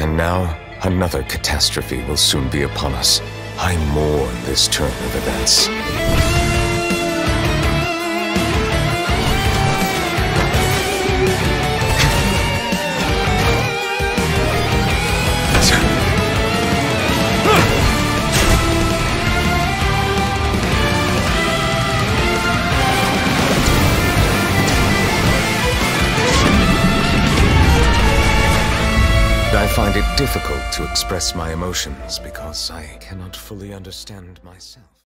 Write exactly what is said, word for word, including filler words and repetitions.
And now, another catastrophe will soon be upon us. I mourn this turn of events. I find it difficult to express my emotions because I cannot fully understand myself.